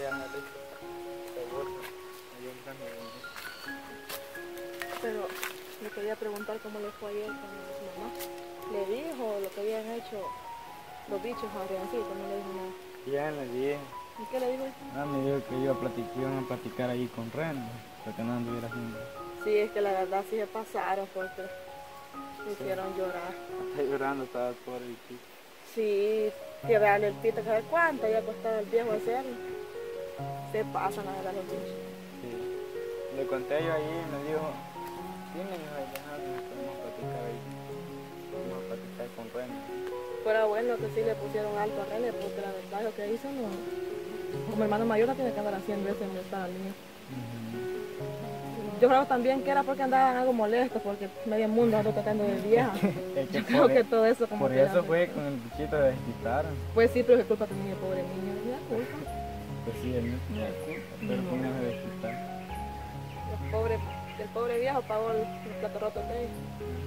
déjale. Pero le quería preguntar cómo le fue ayer con su mamá. ¿Le dijo lo que habían hecho los bichos a Adriancito? No le dijo nada. Bien, le dije. ¿Y qué le dijo? Me dijo que iban a platicar ahí con Ren, para que no anduviera haciendo. Sí, es que la verdad sí se pasaron porque me hicieron llorar. Está llorando, estaba pobre el chico. Sí, tirarle el pito, ¿sabe cuánto? Ya costaba el viejo hacerlo. Se pasan la verdad los bichos. Sí. Le conté yo ahí y me dijo, sí, me dijo, vamos a platicar ahí. Vamos a platicar con Ren. Fuera bueno que sí le pusieron alto a René, porque la verdad lo que hizo no. Como hermano mayor no tiene que andar haciendo eso en esta niña. Yo creo también que era porque andaban algo molestos, porque medio mundo ando tratando de vieja. Yo creo que todo eso como por que eso fue con el bichito de desquitar. Pues sí, pero qué culpa tenía el pobre niño, no tenía culpa. Pues sí, él no tenía culpa, pero fue una de desquitar. El pobre viejo pagó el plato roto de ella.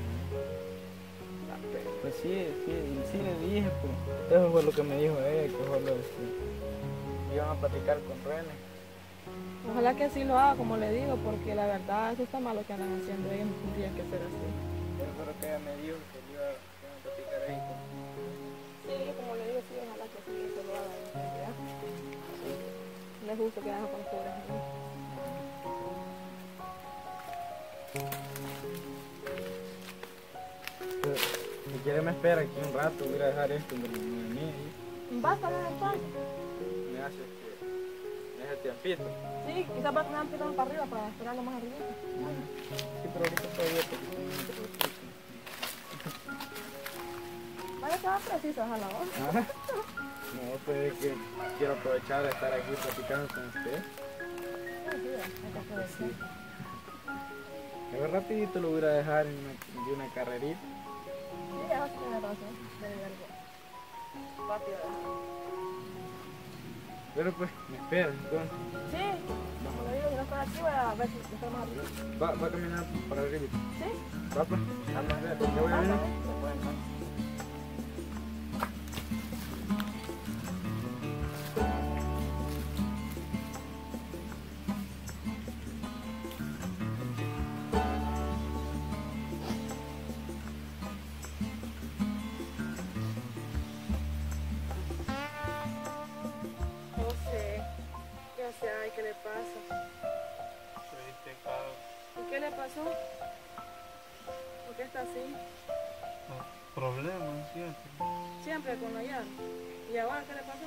Pues sí le dije, pues. Eso fue lo que me dijo ella, que fue lo de que iban a platicar con René. Ojalá que así lo haga, como le digo, porque la verdad eso está malo que andan haciendo, ellos no tendrían que ser así. Eso fue lo que ella me dijo, que iban a platicar ahí con. Sí, como le digo, sí, ojalá que sí se lo haga. ¿Ya? No es justo que hagan con los pobres niños. Si quiere me espera aquí un rato, voy a dejar esto de mí. ¿Basta en el pan? Me hace tiempito. Sí, quizás va a tener que para arriba para esperarlo más arriba. Sí, pero ahorita todavía porque Vaya que va preciso a la voz. no, pues es que quiero aprovechar de estar aquí platicando con usted. Sí. A ver, rapidito lo voy a dejar de una carrerita. Sí, ya vas a tener razón. De algo rápido. Pero pues, me espera entonces. Sí, como le digo, yo no estoy aquí, voy a ver si está más arriba. Va a caminar para arriba. Sí. Va pues, vamos a ver, ¿ya voy a venir? José, ya sé, ay, ¿qué le pasa? ¿Y qué le pasó? ¿Por qué está así? Problemas siempre. Siempre con la llave. ¿Y ahora qué le pasó?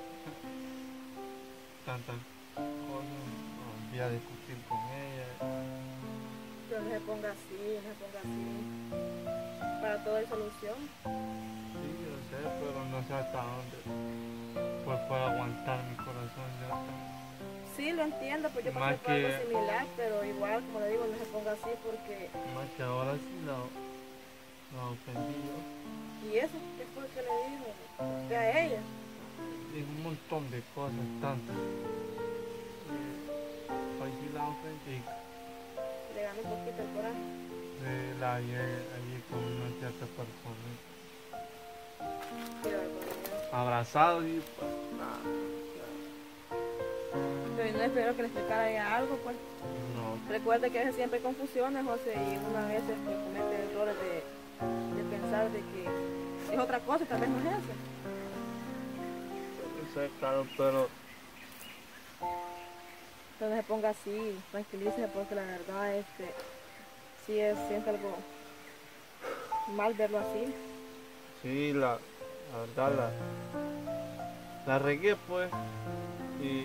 Tantas cosas. Volví a discutir con ella. Pero no se ponga así, no se ponga así. Para todo hay solución. Sí, yo sé, pero no sé hasta dónde pues puedo aguantar mi corazón ya. Sí, lo entiendo, pues yo pasé Más por algo que- similar, pero igual, como le digo, no se ponga así porque... Más que ahora sí la ofendí yo. ¿Y eso qué fue que le dijo? ¿Que a ella? Digo un montón de cosas, tantas. Hoy sí la ofendí. Le ganó un poquito el coraje. La allí con una cierta persona. Qué barbaridad. Abrazado y pues nada. Pero no espero que le explicara ella algo, pues. No, Recuerde que a veces siempre hay confusiones, José, y una vez comete errores de pensar de que es otra cosa y tal vez no es eso. yo sé, claro, pero Entonces se ponga así, tranquilícese, porque la verdad es que sí siente algo mal verlo así. sí, la verdad la regué pues y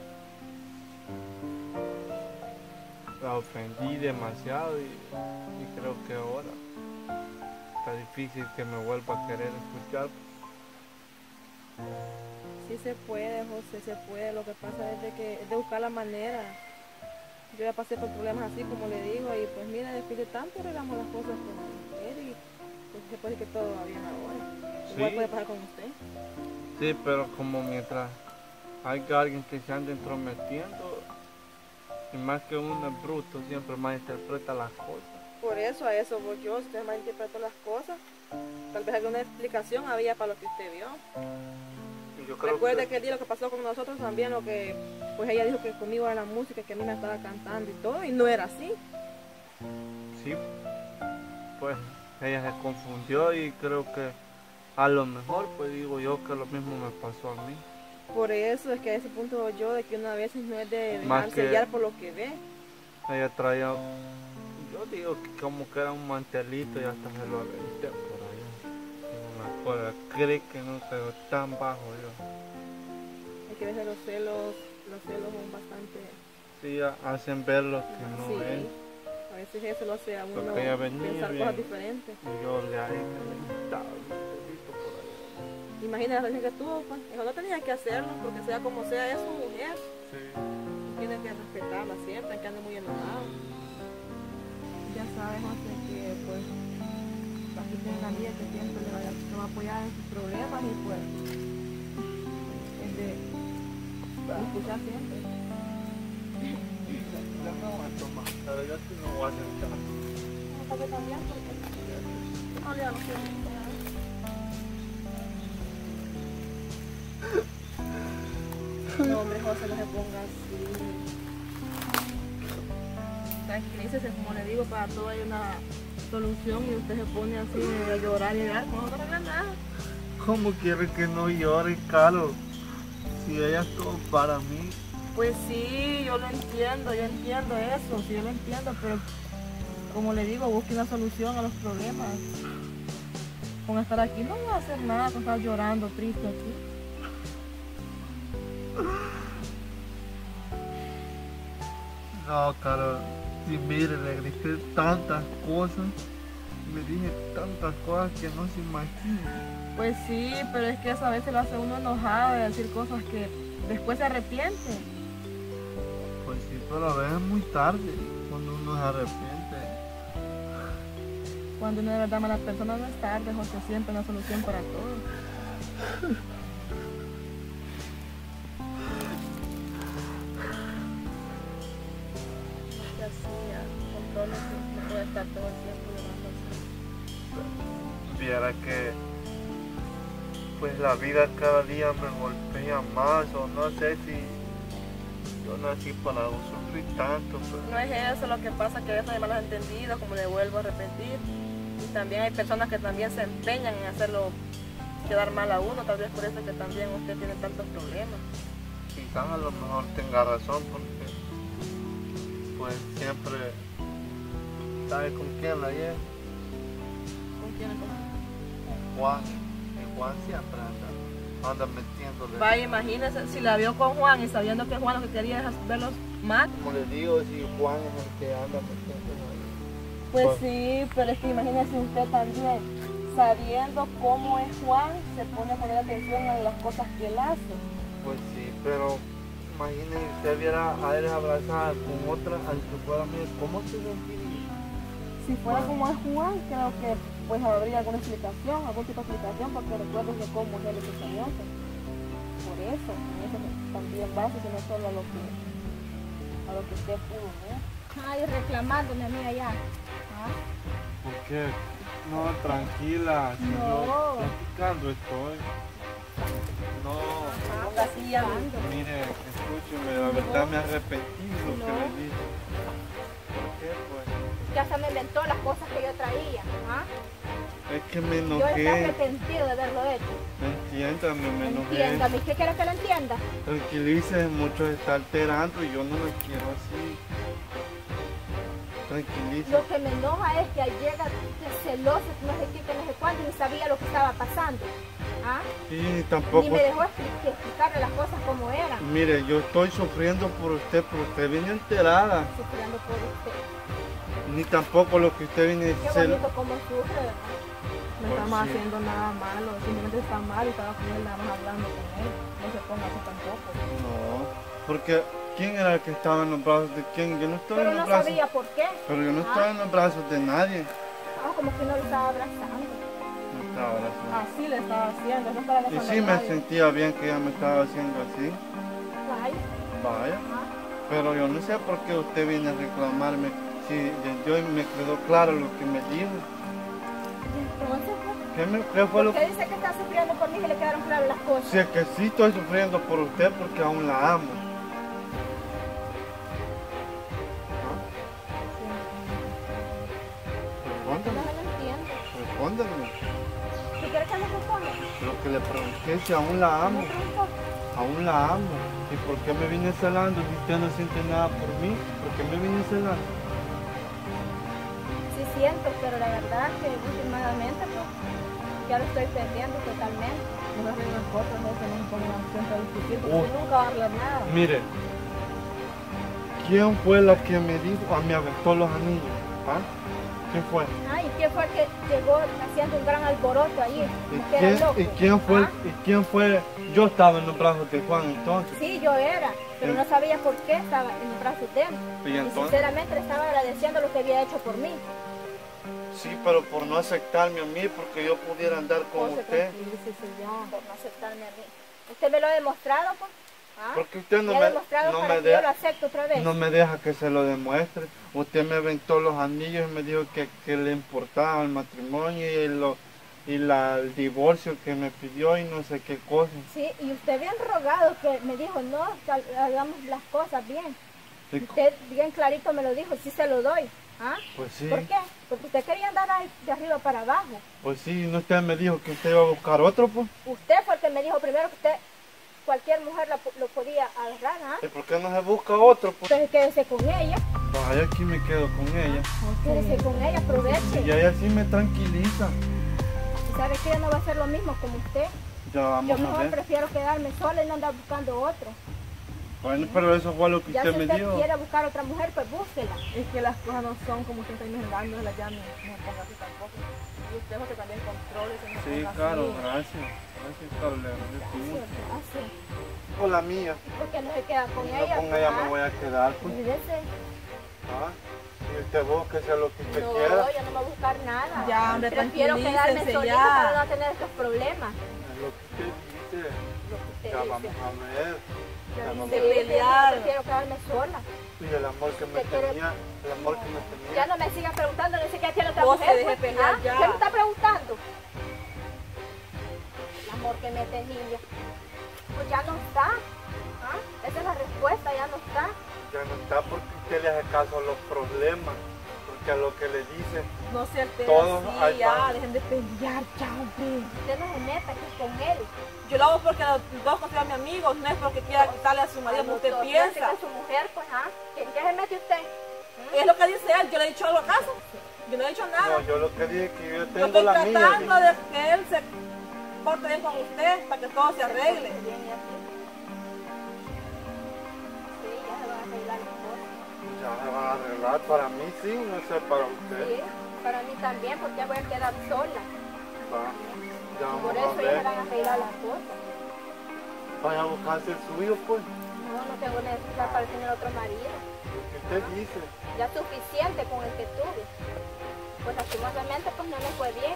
la ofendí demasiado y creo que ahora está difícil que me vuelva a querer escuchar. Sí se puede, José, se puede. Lo que pasa es de buscar la manera. Yo ya pasé por problemas así, como le digo, y pues mira, después de tanto arreglamos las cosas con él y pues se puede que todo va bien ahora. Igual Sí. puede pasar con usted. Sí, pero como mientras haya alguien que se ande entrometiendo y más que uno es bruto, siempre malinterpreta las cosas. Por eso, a eso voy yo. Si usted malinterpretó las cosas, tal vez alguna explicación había para lo que usted vio. Yo creo Recuerde que el día lo que pasó con nosotros también, lo que pues ella dijo que conmigo era la música, que a mí me estaba cantando y todo, y no era así. sí, pues ella se confundió y creo que a lo mejor, pues digo yo que lo mismo me pasó a mí. Por eso es que a ese punto yo de que una vez no es de Más dejarse que- guiar por lo que ve. Ella traía, yo digo que como que era un mantelito y hasta se lo aventé por allá. No me acuerdo, creo que no tengo tan bajo yo. Es que a veces los celos son bastante... Sí, hacen ver lo que no sí, es. a veces eso lo hace a uno Porque ella venía pensar bien. cosas diferentes. Y yo le aventaba un mantelito por allá. Imagina la relación que tuvo, pues. Dijo, no tenía que hacerlo, porque sea como sea, es su mujer. Sí. Tiene que respetarla siempre, que ande muy enojado. Ya sabes, José, que pues aquí tiene una amiga que siempre le va a apoyar en sus problemas y pues es de escuchar siempre. Ya me voy a tomar, pero yo sí me voy a sentar. No sabe cambiar porque no le hago no, hombre, José, no se ponga así. Tranquilícese, como le digo, para todo hay una solución y usted se pone así a llorar y llorar, no arregla nada. ¿Cómo quiere que no llore, Carlos? Si ella es todo para mí. Pues sí, yo entiendo eso, sí, yo lo entiendo, pero como le digo, busque una solución a los problemas. Con estar aquí no va a hacer nada, con estar llorando, triste aquí. No, Carlos, si mire, le grité tantas cosas, me dije tantas cosas que no se imagina. Pues sí, pero es que eso a veces lo hace uno enojado de decir cosas que después se arrepiente. Pues sí, pero a veces es muy tarde cuando uno se arrepiente. Cuando uno de verdad ama a las personas no es tarde, José, siempre hay una solución para todo. No puede estar todo el tiempo llorando así. Viera que pues la vida cada día me golpea más, o no sé si yo nací para sufrir tanto, pero No es eso lo que pasa, que a veces hay malos entendidos, como le vuelvo a repetir. Y también hay personas que también se empeñan en hacerlo quedar mal a uno, tal vez por eso es que también usted tiene tantos problemas. quizás a lo mejor tenga razón, porque pues siempre sabe con quién la lleva, ¿Con quién? con Juan, y Juan siempre anda metiéndole. Vaya, imagínese, si la vio con Juan y sabiendo que Juan lo que quería es verlos mal. Como les digo, si Juan es el que anda metiéndole ahí. Pues Bueno. sí, pero es que imagínese usted también, sabiendo cómo es Juan, se pone a poner atención a las cosas que él hace. Pues sí, pero imagínense, usted viera a él abrazada con otra, al que fuera mío, ¿cómo se sentiría? Si fuera como es Juan, creo que pues habría alguna explicación, algún tipo de explicación, porque recuerden que cómo es él es celoso. Por eso, en eso también base, sino solo a lo que usted pudo ver. Ay, reclamándome a mí allá. ¿Ah? ¿Por qué? No, tranquila, si No. yo platicando estoy. No, Ponga así hablando. mire, escúcheme, la verdad me arrepentí de lo que No. le dije. ¿Por qué? Pues Ya se me inventó las cosas que yo traía. ¿Ah? es que me Yo estoy enojé. arrepentido de haberlo hecho. Entiéndame, me enojé. Entiéndame. ¿Qué quieres que lo entienda? Tranquilícese, mucho se está alterando y yo no lo quiero así. Tranquilícese. Lo que me enoja es que llega celoso, no sé qué, que no sé cuánto, y ni sabía lo que estaba pasando. ¿Ah? Sí, tampoco. Ni me dejó explicarle las cosas como eran. Mire, yo estoy sufriendo por usted, pero usted viene enterada. Sufriendo por usted. Ni tampoco lo que usted viene Qué a hacer. bonito cómo sufre, ¿verdad? No Pues estamos sí. haciendo nada malo, simplemente está mal y estaba con él, nada más hablando con él. No se ponga así tampoco. No, porque ¿quién era el que estaba en los brazos de quién? Yo no estaba Pero en los no brazos. sabía por qué. Pero yo no Ah. estaba en los brazos de nadie. Ah, como que no lo estaba abrazando. No estaba abrazando. Así le estaba haciendo, no estaba Y abrazando sí a me nadie. sentía bien que ella me estaba haciendo así. Vaya. Vaya. Ah. Pero yo no sé por qué usted viene a reclamarme. Si yo me quedó claro lo que me dijo. Y entonces, pues, ¿Qué fue lo ¿por qué dice que está sufriendo por mí y le quedaron claras las cosas. Si es que sí estoy sufriendo por usted porque aún la amo. No Respóndame, me lo entiendo. respóndame. ¿Tú quieres que le responda? Lo que le pregunté si aún la amo. ¿Me preguntó? Aún la amo. ¿Y por qué me vine celando si usted no siente nada por mí? ¿Por qué me vine celando? Sí siento, pero la verdad que últimamente pues, ya lo estoy perdiendo totalmente. No me hacen las cosas, no se nos pongan siempre a discutir, porque Uy. nunca va a arreglar nada. Mire, ¿quién fue la que me dijo, me aventó los anillos? ¿Ah? ¿Quién fue? Ay, ¿quién fue el que llegó haciendo un gran alboroto ahí? Que era loco. ¿Y quién fue? ¿Ah? ¿Y quién fue? Yo estaba en los brazos de Juan entonces. Sí, yo era, pero no sabía por qué estaba en los brazos de él. ¿Y Y entonces? sinceramente le estaba agradeciendo lo que había hecho por mí. Sí, pero por no aceptarme a mí, porque yo pudiera andar con José, usted. tranquilícese ya. Por no aceptarme a mí. ¿Usted me lo ha demostrado, pues? ¿Ah? Porque usted no ¿Me ha me, demostrado no para me que yo lo deja, acepte otra vez? no me deja que se lo demuestre. Usted me aventó los anillos y me dijo que le importaba el matrimonio el divorcio que me pidió y no sé qué cosa. Sí, y usted bien rogado que me dijo, no, que hagamos las cosas bien. Y Usted bien clarito me lo dijo, sí se lo doy. ¿Ah? Pues sí, ¿Por qué? Porque usted quería andar ahí de arriba para abajo. pues sí, ¿no usted me dijo que usted iba a buscar otro, pues? Usted fue el que me dijo primero que usted, cualquier mujer lo podía agarrar, ¿ah? ¿Y por qué no se busca otro, pues? Entonces quédese con ella, Pues yo aquí me quedo con ella. quédese con ella, aproveche. Y ella sí me tranquiliza. Y sabe que ella no va a ser lo mismo como usted. Ya Yo vamos a mejor ver. prefiero quedarme sola y no andar buscando otro. Bueno, pero eso fue lo que Ya usted si me usted dijo. quiere buscar otra mujer, pues búsquela. Es que las cosas no son como usted está imaginando, ya no ponga así tampoco. Y usted José también controle, se no Sí, ponga claro, así. gracias. Gracias, Carlos. Le agradezco mucho. Así. Con la mía. ¿Por qué no se queda con No, ella? con ella ¿Ah? me voy a quedar, pues. Cuídese. Ah, y usted búsquese lo que usted No, quiera. yo no me voy a buscar nada. Ya, hombre, Prefiero quedarme tranquilícese solita ya. para no tener estos problemas. Es lo que usted dice. Lo que usted Ya dice. vamos a ver. Ya vamos a de ver. pelear. Prefiero quedarme sola. Y el amor que me ¿Qué quiere? tenía, el amor que me tenía. Ya no me sigas preguntando, no sé qué tiene otra Vos mujer. deje pues. pelear ¿Ah? ya. ¿Qué me está preguntando? El amor que me tenía. Pues ya no está. ¿Ah? Esa es la respuesta, ya no está. Ya no está porque usted le hace caso a los problemas. Porque a lo que le dice, No se altere Todos así, hay ya, pan. dejen de pelear, ya, hombre. Usted no se meta aquí con él. Yo lo hago porque los dos consideran mi amigos, no es porque quiera quitarle a su marido como usted Cuando piensa. que su mujer, pues, ¿ah? ¿En qué se mete usted? Es lo que dice él, yo le he dicho algo acaso. Yo no he dicho nada. no, yo lo que dije es que yo Yo tengo estoy la tratando mía. de que él se porte bien con usted para que todo se arregle. Viene así. Sí, ya se van a arreglar las cosas. Ya se van a arreglar para mí, sí, no sé para usted. Sí, para mí también, porque ya voy a quedar sola. Va, ya Y por vamos a eso ya se ver. van a arreglar las cosas. Vaya a buscarse el suyo, pues. No, no tengo necesidad para tener otro marido. Lo que usted dice. Ya suficiente con el que tuve. Pues lastimosamente pues no me fue bien.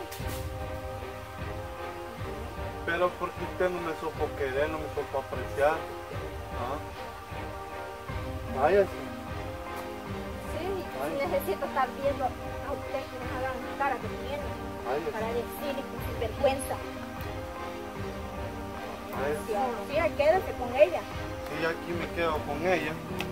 Pero porque usted no me supo querer, no me supo apreciar. ¿Ah? Váyase. Sí, sí necesito estar viendo a usted que nos hagan las caras que tiene. Váyase. Para decirle con sin vergüenza. Váyase. Sí, quédese con ella. Sí, aquí me quedo con ella.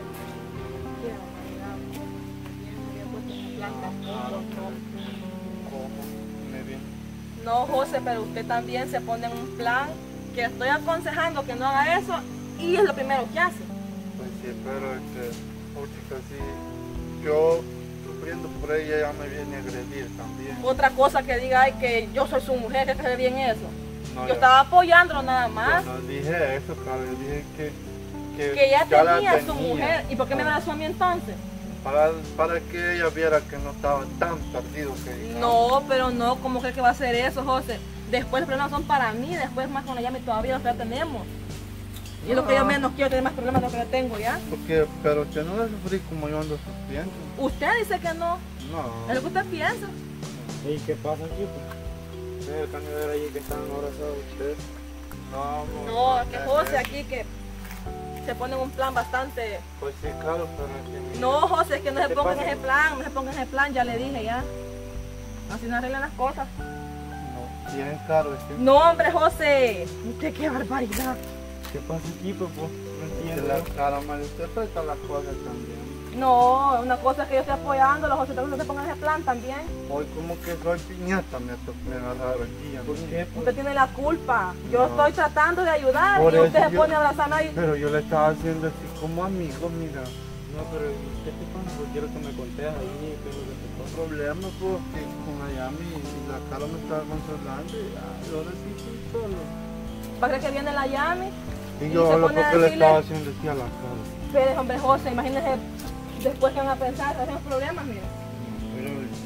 ¿Cómo? Me viene. No, José, pero usted también se pone en un plan que estoy aconsejando que no haga eso y es lo primero que hace. Pues sí, pero chica, sí, yo sufriendo por ella ya me viene a agredir también. Otra cosa que diga, ay, que yo soy su mujer, que se bien eso. No, Yo estaba apoyándolo nada yo más. no dije eso, claro, yo dije Que ella ya la tenía su mujer. ¿Y por qué me abrazó a mí entonces? Para que ella viera que no estaba tan perdido que digamos. No, pero no, ¿cómo cree que va a hacer eso, José? Después los problemas son para mí, después más con la llama y todavía los que ya tenemos. Y es lo que yo menos quiero tener más problemas de lo que ya tengo ya. Porque, pero usted no va a sufrir como yo ando sufriendo. Usted dice que no, No. es lo que usted piensa. ¿Y qué pasa aquí? Pues? El cambio de allí que están abrazados ustedes. No, No, que José aquí que se pone en un plan bastante... Pues sí, claro, pero es que No, José, es que no se ¿Qué ponga en pasa? ese plan, no se ponga en ese plan, ya le dije ya. Así no arreglan las cosas. no. Bien caro, es que... No, hombre, José. Usted qué barbaridad. ¿Qué pasa aquí, papá? No Que entiendo. la cara, María, usted trata las cosas también. No, una cosa es que yo estoy apoyándolo, José, tengo que se ponga ese plan también. Hoy como que soy piñata, me agarraron aquí. ¿Por qué? Usted tiene la culpa. Yo No. estoy tratando de ayudar Por y usted eso se yo- pone a abrazarme ahí. Pero yo le estaba haciendo así como amigo, mira. No, pero ¿qué te pasa? Pues quiero que me contes ahí qué es lo que te El pasa. problema fue que con Ayami y la cara me estaba consolando y ahora sí estoy solo. ¿Va a creer que viene la llame? Y Y yo se lo pone a porque le decirle- estaba haciendo así a la cara. Pero, hombre, José, imagínese después que van a pensar, hacemos problemas, mira. Pero